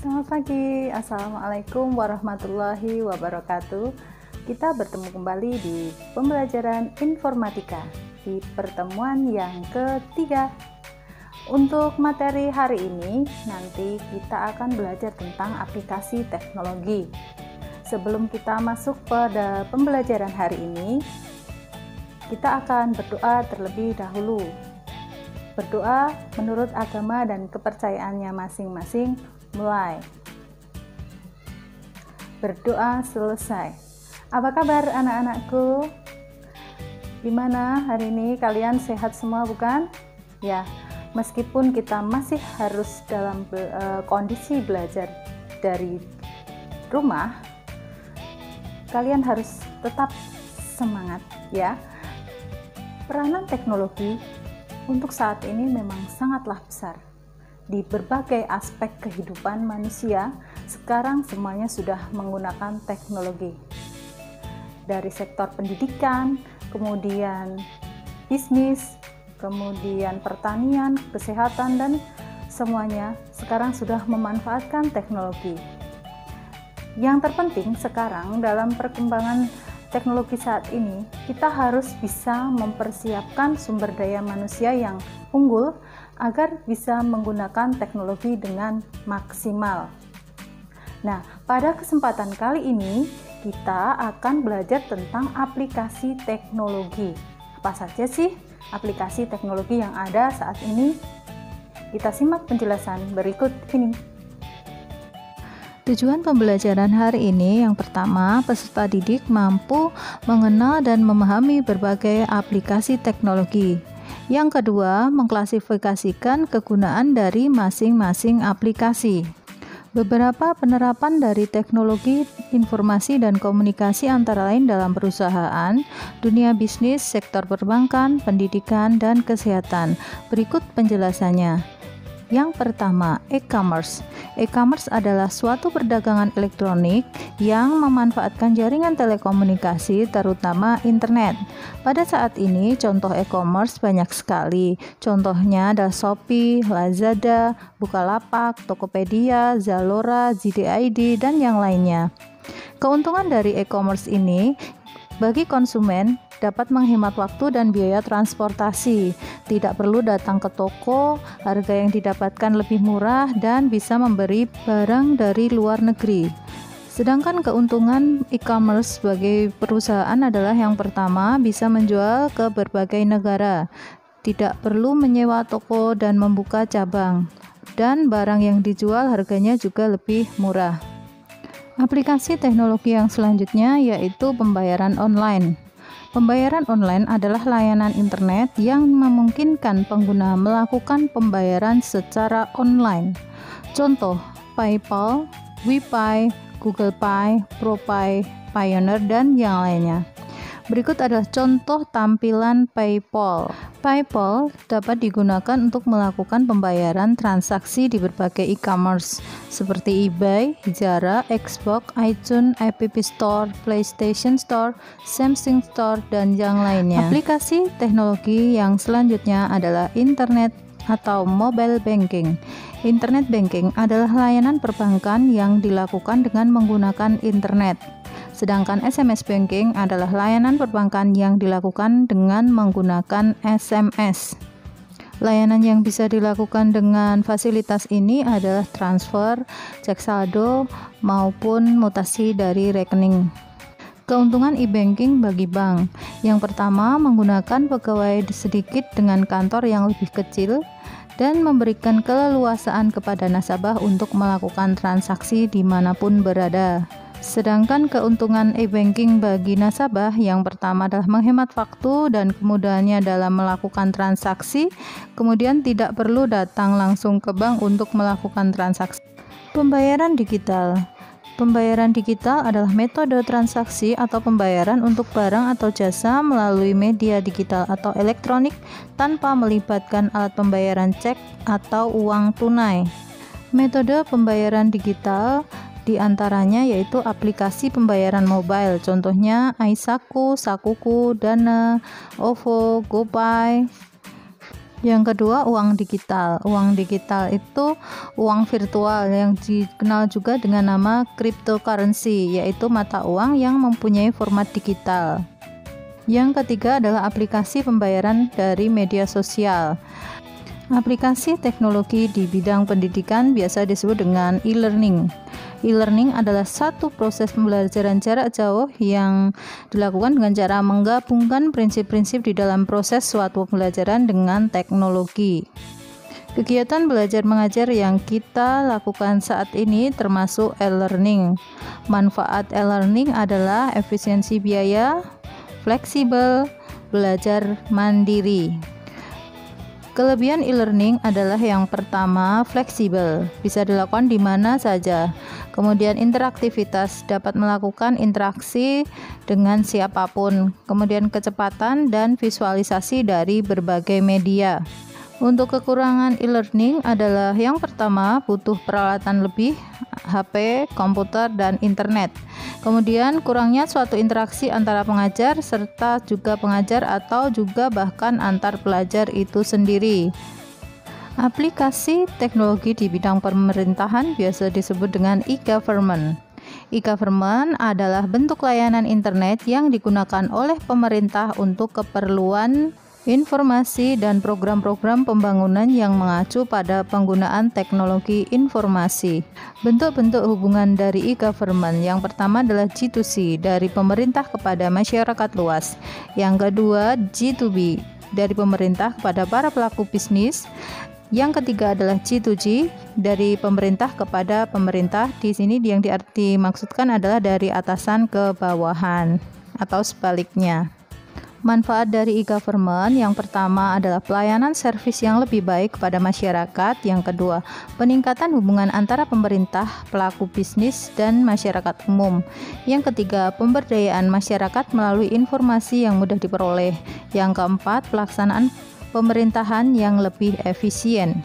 Selamat pagi, Assalamualaikum warahmatullahi wabarakatuh. Kita bertemu kembali di pembelajaran informatika di pertemuan yang ketiga. Untuk materi hari ini, nanti kita akan belajar tentang aplikasi teknologi. Sebelum kita masuk pada pembelajaran hari ini, kita akan berdoa terlebih dahulu. Berdoa menurut agama dan kepercayaannya masing-masing. Mulai. Berdoa selesai. Apa kabar anak-anakku? Gimana hari ini? Kalian sehat semua bukan? Ya, meskipun kita masih harus dalam kondisi belajar dari rumah, kalian harus tetap semangat ya. Peranan teknologi untuk saat ini memang sangatlah besar. Di berbagai aspek kehidupan manusia, sekarang semuanya sudah menggunakan teknologi. Dari sektor pendidikan, kemudian bisnis, kemudian pertanian, kesehatan, dan semuanya sekarang sudah memanfaatkan teknologi. Yang terpenting sekarang dalam perkembangan teknologi saat ini, kita harus bisa mempersiapkan sumber daya manusia yang unggul agar bisa menggunakan teknologi dengan maksimal. Nah, pada kesempatan kali ini kita akan belajar tentang aplikasi teknologi. Apa saja sih aplikasi teknologi yang ada saat ini? Kita simak penjelasan berikut ini. Tujuan pembelajaran hari ini yang pertama, peserta didik mampu mengenal dan memahami berbagai aplikasi teknologi. Yang kedua, mengklasifikasikan kegunaan dari masing-masing aplikasi. Beberapa penerapan dari teknologi informasi dan komunikasi antara lain dalam perusahaan, dunia bisnis, sektor perbankan, pendidikan, dan kesehatan. Berikut penjelasannya. Yang pertama, e-commerce. E-commerce adalah suatu perdagangan elektronik yang memanfaatkan jaringan telekomunikasi, terutama internet. Pada saat ini, contoh e-commerce banyak sekali. Contohnya ada Shopee, Lazada, Bukalapak, Tokopedia, Zalora, JD.id, dan yang lainnya. Keuntungan dari e-commerce ini bagi konsumen dapat menghemat waktu dan biaya transportasi. Tidak perlu datang ke toko, harga yang didapatkan lebih murah, dan bisa memberi barang dari luar negeri. Sedangkan keuntungan e-commerce sebagai perusahaan adalah yang pertama, bisa menjual ke berbagai negara. Tidak perlu menyewa toko dan membuka cabang. Dan barang yang dijual harganya juga lebih murah. Aplikasi teknologi yang selanjutnya yaitu pembayaran online. Pembayaran online adalah layanan internet yang memungkinkan pengguna melakukan pembayaran secara online. Contoh, PayPal, WePay, Google Pay, ProPay, Payoneer, dan yang lainnya. Berikut adalah contoh tampilan PayPal. PayPal dapat digunakan untuk melakukan pembayaran transaksi di berbagai e-commerce seperti eBay, Zara, Xbox, iTunes, App Store, PlayStation Store, Samsung Store, dan yang lainnya. Aplikasi teknologi yang selanjutnya adalah internet atau mobile banking. Internet banking adalah layanan perbankan yang dilakukan dengan menggunakan internet. Sedangkan SMS banking adalah layanan perbankan yang dilakukan dengan menggunakan SMS. Layanan yang bisa dilakukan dengan fasilitas ini adalah transfer, cek saldo, maupun mutasi dari rekening. Keuntungan e-banking bagi bank. Yang pertama, menggunakan pegawai sedikit dengan kantor yang lebih kecil dan memberikan keleluasaan kepada nasabah untuk melakukan transaksi dimanapun berada. Sedangkan keuntungan e-banking bagi nasabah yang pertama adalah menghemat waktu dan kemudahannya dalam melakukan transaksi, kemudian tidak perlu datang langsung ke bank untuk melakukan transaksi. Pembayaran digital. Pembayaran digital adalah metode transaksi atau pembayaran untuk barang atau jasa melalui media digital atau elektronik tanpa melibatkan alat pembayaran cek atau uang tunai. Metode pembayaran digital di antaranya yaitu aplikasi pembayaran mobile, contohnya iSaku, Sakuku, Dana, OVO, GoPay, Yang kedua, uang digital. Uang digital itu uang virtual yang dikenal juga dengan nama cryptocurrency, yaitu mata uang yang mempunyai format digital. Yang ketiga adalah aplikasi pembayaran dari media sosial. Aplikasi teknologi di bidang pendidikan biasa disebut dengan e-learning. E-learning adalah satu proses pembelajaran jarak jauh yang dilakukan dengan cara menggabungkan prinsip-prinsip di dalam proses suatu pembelajaran dengan teknologi. Kegiatan belajar mengajar yang kita lakukan saat ini termasuk e-learning. Manfaat e-learning adalah efisiensi biaya, fleksibel, belajar mandiri. Kelebihan e-learning adalah yang pertama, fleksibel, bisa dilakukan di mana saja. Kemudian interaktivitas, dapat melakukan interaksi dengan siapapun. Kemudian kecepatan dan visualisasi dari berbagai media. Untuk kekurangan e-learning adalah yang pertama, butuh peralatan lebih, HP, komputer, dan internet. Kemudian kurangnya suatu interaksi antara pengajar serta juga pengajar atau juga bahkan antar pelajar itu sendiri. Aplikasi teknologi di bidang pemerintahan biasa disebut dengan e-government. E-government adalah bentuk layanan internet yang digunakan oleh pemerintah untuk keperluan informasi dan program-program pembangunan yang mengacu pada penggunaan teknologi informasi. Bentuk-bentuk hubungan dari e-government yang pertama adalah G2C, dari pemerintah kepada masyarakat luas. Yang kedua, G2B, dari pemerintah kepada para pelaku bisnis. Yang ketiga adalah G2G, dari pemerintah kepada pemerintah. Di sini yang dimaksudkan adalah dari atasan ke bawahan atau sebaliknya. Manfaat dari e-government yang pertama adalah pelayanan servis yang lebih baik kepada masyarakat. Yang kedua, peningkatan hubungan antara pemerintah, pelaku bisnis, dan masyarakat umum. Yang ketiga, pemberdayaan masyarakat melalui informasi yang mudah diperoleh. Yang keempat, pelaksanaan pemerintahan yang lebih efisien.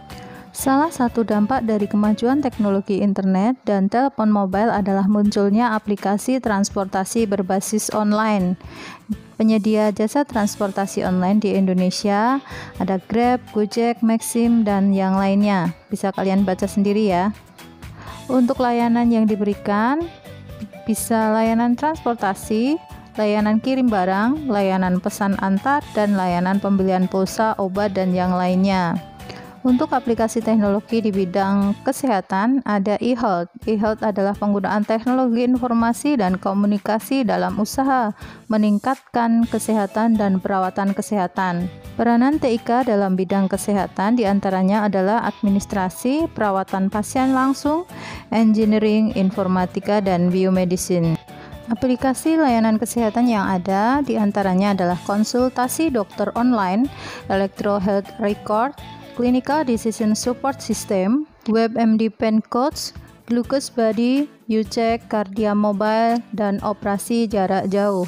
Salah satu dampak dari kemajuan teknologi internet dan telepon mobile adalah munculnya aplikasi transportasi berbasis online. Penyedia jasa transportasi online di Indonesia ada Grab, Gojek, Maxim, dan yang lainnya. Bisa kalian baca sendiri ya. Untuk layanan yang diberikan, bisa layanan transportasi, layanan kirim barang, layanan pesan antar, dan layanan pembelian pulsa, obat, dan yang lainnya. Untuk aplikasi teknologi di bidang kesehatan ada e-health. E-health adalah penggunaan teknologi informasi dan komunikasi dalam usaha meningkatkan kesehatan dan perawatan kesehatan. Peranan TIK dalam bidang kesehatan diantaranya adalah administrasi, perawatan pasien langsung, engineering, informatika, dan biomedicine. Aplikasi layanan kesehatan yang ada diantaranya adalah konsultasi dokter online, Electro Health Record, Clinical Decision Support System, WebMD Pen Coach, Glucose Buddy, U-Check, Kardia Mobile, dan operasi jarak jauh.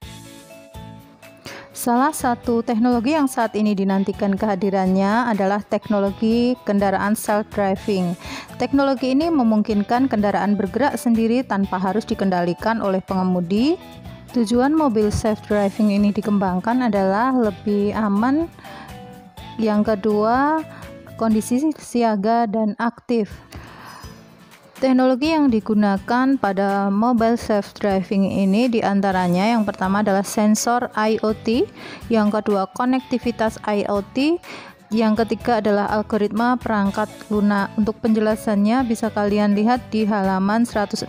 Salah satu teknologi yang saat ini dinantikan kehadirannya adalah teknologi kendaraan self-driving. Teknologi ini memungkinkan kendaraan bergerak sendiri tanpa harus dikendalikan oleh pengemudi. Tujuan mobil self-driving ini dikembangkan adalah lebih aman. Yang kedua, kondisi siaga dan aktif. Teknologi yang digunakan pada mobile self-driving ini diantaranya yang pertama adalah sensor IoT, yang kedua konektivitas IoT, yang ketiga adalah algoritma perangkat lunak. Untuk penjelasannya bisa kalian lihat di halaman 165.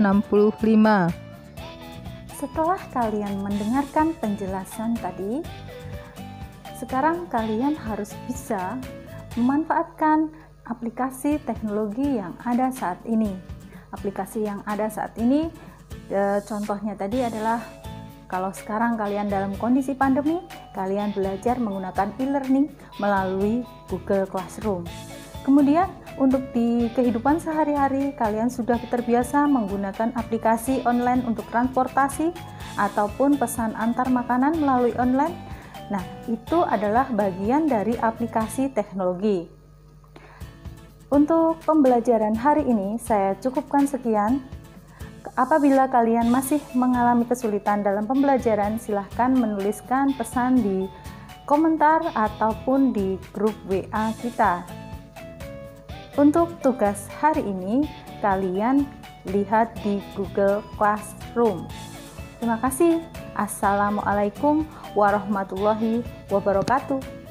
Setelah kalian mendengarkan penjelasan tadi, sekarang kalian harus bisa memanfaatkan aplikasi teknologi yang ada saat ini. Aplikasi yang ada saat ini, contohnya tadi adalah kalau sekarang kalian dalam kondisi pandemi, kalian belajar menggunakan e-learning melalui Google Classroom. Kemudian untuk di kehidupan sehari-hari, kalian sudah terbiasa menggunakan aplikasi online untuk transportasi ataupun pesan antar makanan melalui online. Nah, itu adalah bagian dari aplikasi teknologi. Untuk pembelajaran hari ini, saya cukupkan sekian. Apabila kalian masih mengalami kesulitan dalam pembelajaran, silahkan menuliskan pesan di komentar ataupun di grup WA kita. Untuk tugas hari ini, kalian lihat di Google Classroom. Terima kasih. Assalamualaikum warahmatullahi wabarakatuh.